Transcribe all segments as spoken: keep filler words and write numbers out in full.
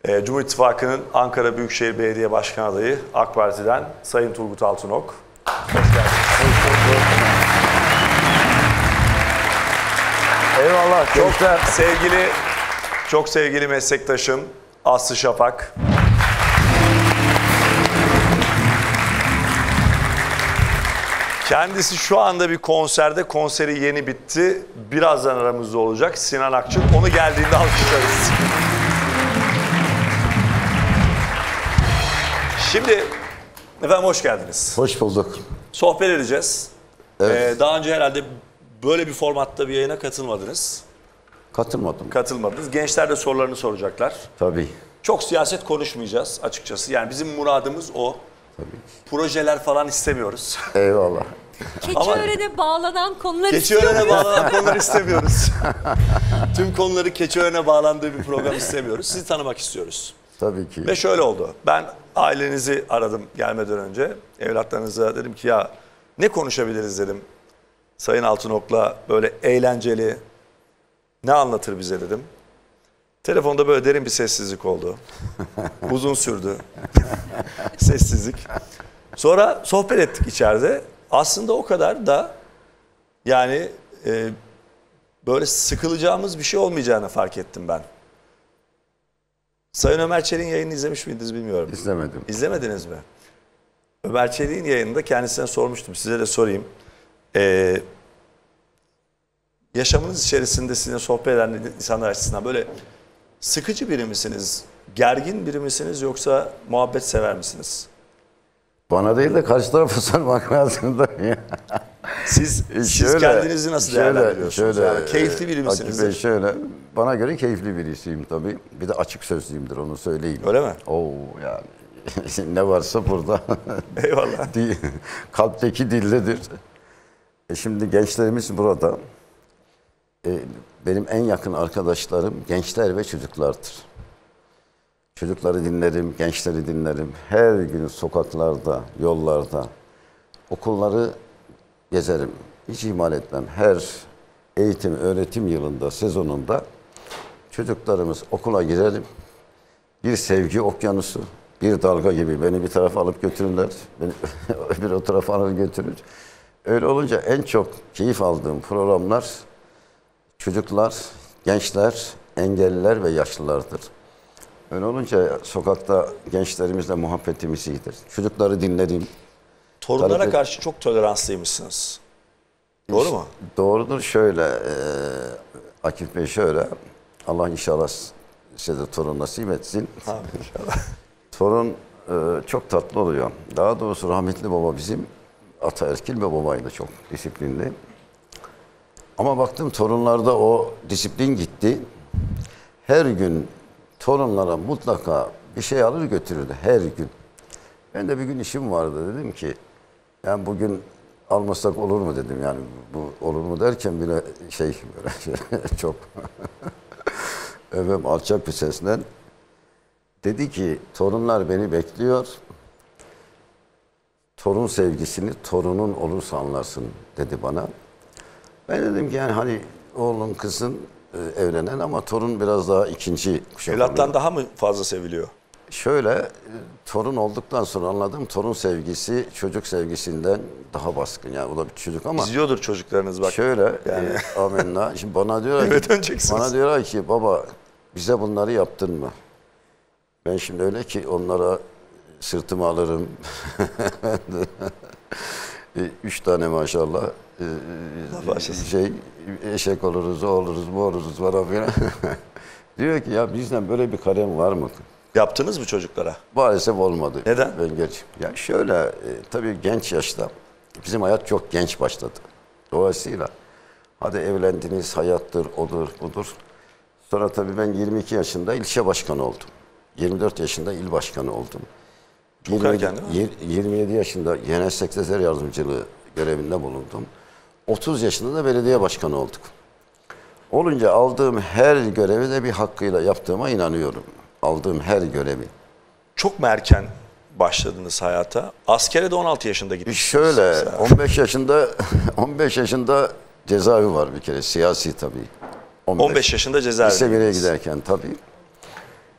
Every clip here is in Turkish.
E, Cumhur İttifakı'nın Ankara Büyükşehir Belediye Başkan adayı AK Parti'den Sayın Turgut Altınok. Hoş geldiniz. Eyvallah. Çok sevgili, çok sevgili meslektaşım Aslı Şafak. Kendisi şu anda bir konserde, konseri yeni bitti. Birazdan aramızda olacak Sinan Akçıl. Onu geldiğinde alkışlarız. Şimdi efendim hoş geldiniz. Hoş bulduk. Sohbet edeceğiz. Evet. Ee, daha önce herhalde böyle bir formatta bir yayına katılmadınız. Katılmadım. Katılmadınız. Gençler de sorularını soracaklar. Tabii. Çok siyaset konuşmayacağız açıkçası. Yani bizim muradımız o. Tabii. Projeler falan istemiyoruz. Eyvallah. Keçiören'e bağlanan konular Keçiören'e bağlanan konuları istemiyoruz. Tüm konuları Keçiören'e bağlandığı bir program istemiyoruz. Sizi tanımak istiyoruz. Tabii ki. Ve şöyle oldu. Ben ailenizi aradım gelmeden önce. Evlatlarınıza dedim ki ya ne konuşabiliriz dedim. Sayın Altınok'la böyle eğlenceli ne anlatır bize dedim. Telefonda böyle derin bir sessizlik oldu. Uzun sürdü. Sessizlik. Sonra sohbet ettik içeride. Aslında o kadar da yani e, böyle sıkılacağımız bir şey olmayacağını fark ettim ben. Sayın Ömer Çelik'in yayını izlemiş miydiniz bilmiyorum. İzlemedim. İzlemediniz mi? Ömer Çelik'in yayınında kendisine sormuştum. Size de sorayım. Ee, yaşamınız içerisinde sizinle sohbet eden insanlar açısından böyle sıkıcı biri misiniz? Gergin biri misiniz? Yoksa muhabbet sever misiniz? Bana değil de karşı tarafa sormak lazım da. Siz, siz şöyle, kendinizi nasıl şöyle, değerlendiriyorsunuz? Şöyle, yani keyifli biri misiniz? Akif Bey şöyle, bana göre keyifli birisiyim tabii. Bir de açık sözlüyümdür, onu söyleyeyim. Öyle mi? Oo yani ne varsa burada. Eyvallah. Kalpteki dilledir. E şimdi gençlerimiz burada. E, benim en yakın arkadaşlarım gençler ve çocuklardır. Çocukları dinlerim, gençleri dinlerim. Her gün sokaklarda, yollarda, okulları gezerim. Hiç ihmal etmem. Her eğitim, öğretim yılında, sezonunda çocuklarımız okula girelim. Bir sevgi okyanusu, bir dalga gibi beni bir tarafa alıp götürürler. Beni bir o tarafa alır götürür. Öyle olunca en çok keyif aldığım programlar çocuklar, gençler, engelliler ve yaşlılardır. Öyle olunca sokakta gençlerimizle muhabbetimiz iyidir. Çocukları dinledim. Torunlara Tabii, karşı çok toleranslıymışsınız. Doğru mu? Doğrudur. Şöyle, e, Akif Bey şöyle, Allah inşallah size de torun nasip etsin. Ha, inşallah. Torun e, çok tatlı oluyor. Daha doğrusu rahmetli baba bizim ataerkil bir babaydı, çok disiplinli. Ama baktım torunlarda o disiplin gitti. Her gün torunlara mutlaka bir şey alır götürürdü, her gün. Ben de bir gün işim vardı, dedim ki yani bugün almasak olur mu dedim, yani bu olur mu derken bile şey böyle çok efendim alçak bir sesle dedi ki torunlar beni bekliyor, torun sevgisini torunun olursa anlarsın dedi bana. Ben dedim ki yani hani oğlun kızın e, evlenen ama torun biraz daha ikinci kuşak Evlattan oluyor. daha mı fazla seviliyor? Şöyle, e, torun olduktan sonra anladım, torun sevgisi çocuk sevgisinden daha baskın. Yani o da bir çocuk ama İzliyordur çocuklarınız bak. şöyle, Yani. e, amenna. Şimdi bana diyorlar Evet, ki, döneceksiniz. bana diyorlar ki baba bize bunları yaptın mı? Ben şimdi öyle ki onlara sırtımı alırım. e, üç tane maşallah. E, şey eşek oluruz, o oluruz, bu oluruz falan filan. Diyor ki ya bizden böyle bir kalem var mı? Yaptınız mı çocuklara? Maalesef olmadı. Neden? Ben geç. Ya şöyle, e, tabii genç yaşta bizim hayat çok genç başladı. Dolayısıyla hadi evlendiniz, hayattır, odur, budur. Sonra tabii ben yirmi iki yaşında ilçe başkanı oldum. yirmi dört yaşında il başkanı oldum. Çok yirmi, erken değil mi? yirmi yedi yaşında genel sekreter yardımcılığı görevinde bulundum. otuz yaşında da belediye başkanı olduk. Olunca aldığım her görevi de bir hakkıyla yaptığıma inanıyorum. Aldığım her görevi. Çok mu erken başladınız hayata? Askere de on altı yaşında gittiniz. Şöyle on beş yaşında on beş yaşında cezaevi var bir kere, siyasi tabii. on beş yaşında cezaevinde. Lise bire giderken tabii.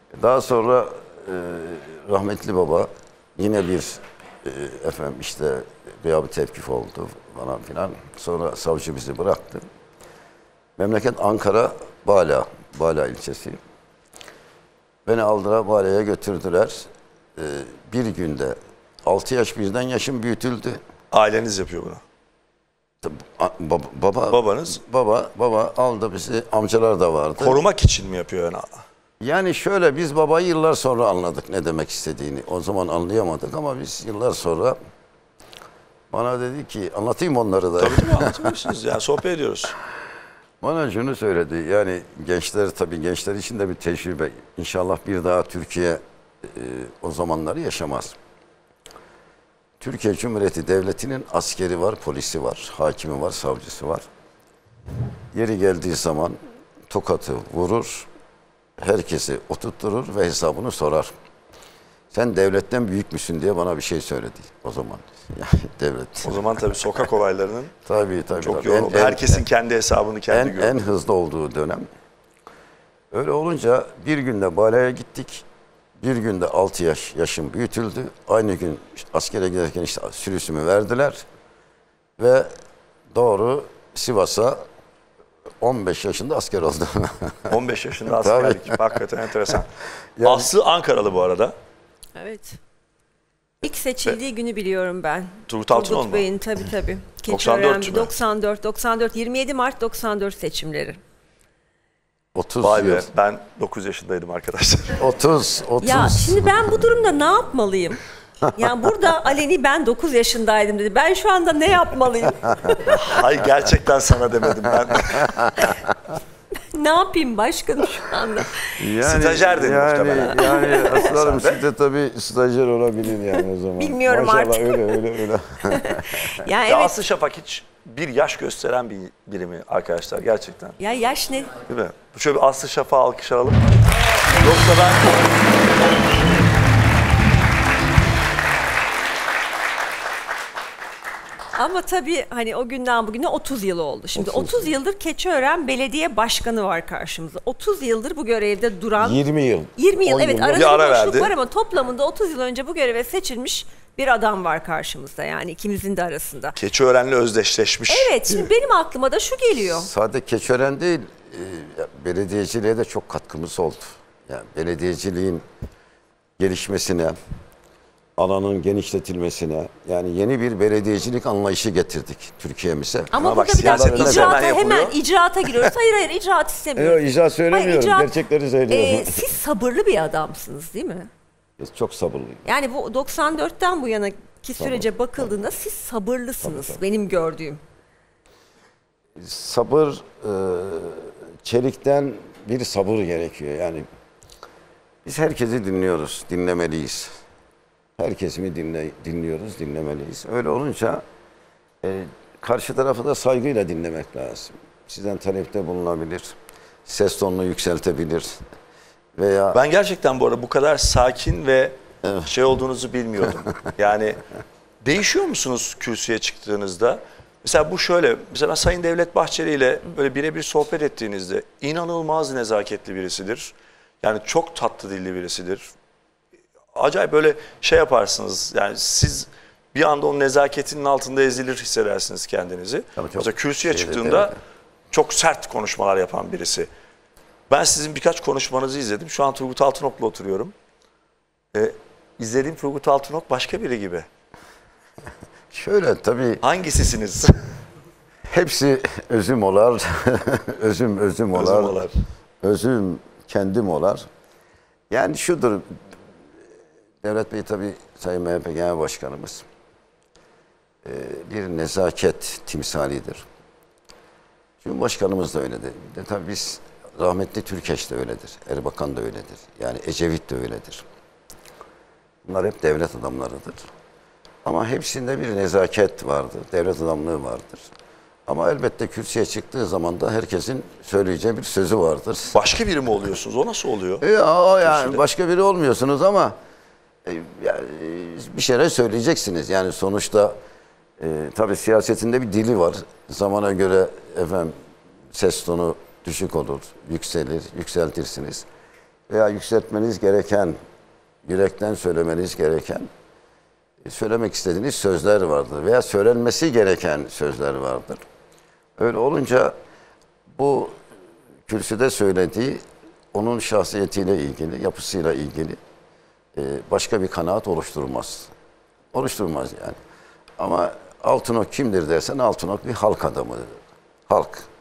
Daha sonra e, rahmetli baba yine bir e, efendim işte gıyabi tevkif oldu falan filan. Sonra savcı bizi bıraktı. Memleket Ankara, Bala, Bala ilçesi. Beni aldılar, Bala'ya götürdüler. E, bir günde altı yaş birden yaşım büyütüldü. Aileniz yapıyor bunu. Baba, baba, Babanız? Baba, baba aldı bizi, amcalar da vardı. Korumak için mi yapıyor yani? Yani şöyle, biz babayı yıllar sonra anladık ne demek istediğini. O zaman anlayamadık ama biz yıllar sonra bana dedi ki, anlatayım onları da. Tabii tabii anlatabilirsiniz. Yani sohbet ediyoruz. Bana şunu söyledi, yani gençler, tabii gençler için de bir tecrübe. İnşallah bir daha Türkiye e, o zamanları yaşamaz. Türkiye Cumhuriyeti Devleti'nin askeri var, polisi var, hakimi var, savcısı var. Yeri geldiği zaman tokatı vurur, herkesi oturtturur ve hesabını sorar. Sen devletten büyük müsün diye bana bir şey söyledi o zaman. Yani devlet. O zaman tabii sokak olaylarının Tabii tabii. çok tabii. yoğun En- oldu. en- Herkesin kendi hesabını kendi en, görüyor. en hızlı olduğu dönem. Öyle olunca bir günde Bala'ya gittik. Bir günde altı yaş yaşım büyütüldü. Aynı gün işte askere giderken işte sürüsümü verdiler. Ve doğru Sivas'a on beş yaşında asker oldum. on beş yaşında askerlik. Hakikaten enteresan. Yani- Aslı Ankaralı bu arada. Evet. İlk seçildiği günü biliyorum ben. Turgut Altınok mu? Bey'in tabii tabii. doksan dört Keçiören mü? doksan dört, doksan dört, yirmi yedi Mart doksan dört seçimleri. otuz Vay be yıl. ben dokuz yaşındaydım arkadaşlar. otuz, otuz. Ya şimdi ben bu durumda ne yapmalıyım? Yani burada Aleni ben dokuz yaşındaydım dedi. Ben şu anda ne yapmalıyım? Hayır gerçekten sana demedim ben. Ne yapayım başkanım şu anda? Yani, Stajyerdin yani, muhtemelen. Yani aslanım Sen de. siz de tabii stajyer olabilir yani o zaman. Bilmiyorum Maşallah, artık. öyle öyle öyle. Ya Ya evet. Aslı Şafak hiç bir yaş gösteren bir biri mi arkadaşlar gerçekten? Ya yaş ne? Değil mi? Şöyle bir Aslı Şafak'ı alkış alalım. Yoksa ben... Ama tabii hani o günden bugüne otuz yıl oldu. Şimdi otuz. otuz yıldır Keçiören Belediye Başkanı var karşımızda. otuz yıldır bu görevde duran. yirmi yıl. yirmi yıl on evet yıl. arada Bir bir ara boşluk verdi. var ama toplamında otuz yıl önce bu göreve seçilmiş bir adam var karşımızda yani ikimizin de arasında. Keçiören'le özdeşleşmiş. Evet şimdi benim aklıma da şu geliyor. Sadece Keçiören değil, e, belediyeciliğe de çok katkımız oldu. Yani belediyeciliğin gelişmesine, alanın genişletilmesine, yani yeni bir belediyecilik anlayışı getirdik Türkiye'mize. Ama Ama bak, burada bir dakika siyasetler icraata hemen hemen yapılıyor. icraata giriyoruz. Hayır hayır icraat istemiyorum. Yok, icraat söylemiyorum, Hayır, gerçekleri söylüyorum. e, siz sabırlı bir adamsınız değil mi? Çok sabırlıyım. Yani bu doksan dörtten bu yana ki sürece bakıldığında siz sabırlısınız Tabii, tabii. benim gördüğüm. Sabır, e, çelikten bir sabır gerekiyor. Yani biz herkesi dinliyoruz, dinlemeliyiz. Herkesi mi dinle, dinliyoruz, dinlemeliyiz. Öyle olunca e, karşı tarafı da saygıyla dinlemek lazım. Sizden talepte bulunabilir, ses tonunu yükseltebilir veya... Ben gerçekten bu arada bu kadar sakin ve şey olduğunuzu bilmiyordum. Yani değişiyor musunuz kürsüye çıktığınızda? Mesela bu şöyle, mesela Sayın Devlet Bahçeli ile böyle birebir sohbet ettiğinizde inanılmaz nezaketli birisidir. Yani çok tatlı dilli birisidir. Acayip böyle şey yaparsınız. Yani siz bir anda o nezaketinin altında ezilir hissedersiniz kendinizi. Tabii çok Mesela kürsüye şeyde, çıktığında evet. çok sert konuşmalar yapan birisi. Ben sizin birkaç konuşmanızı izledim. Şu an Turgut Altınok'la oturuyorum. Ee, izlediğim Turgut Altınok başka biri gibi. Şöyle tabii Hangisisiniz? hepsi özüm olar, özüm özüm olar, Özüm olar. özüm kendim olar. Yani şudur, Devlet Bey tabii Sayın M H P Genel Başkanımız e, bir nezaket timsalidir. Cumhurbaşkanımız da öyledir. De tabii biz rahmetli Türkeş de öyledir, Erbakan da öyledir. Yani Ecevit de öyledir. Bunlar hep devlet adamlarıdır. Ama hepsinde bir nezaket vardır, devlet adamlığı vardır. Ama elbette kürsüye çıktığı zaman da herkesin söyleyeceği bir sözü vardır. Başka biri mi oluyorsunuz? O nasıl oluyor? E, o yani Kürsüde. başka biri olmuyorsunuz ama e, yani, bir şeyler söyleyeceksiniz. Yani sonuçta e, tabii siyasetinde bir dili var. Zamana göre efendim ses tonu düşük olur, yükselir, yükseltirsiniz. veya yükseltmeniz gereken, yürekten söylemeniz gereken, söylemek istediğiniz sözler vardır veya söylenmesi gereken sözler vardır. Öyle olunca bu kürsüde söylediği onun şahsiyetiyle ilgili, yapısıyla ilgili başka bir kanaat oluşturmaz. Oluşturmaz yani. Ama Altınok kimdir dersen Altınok bir halk adamıdır. Halk.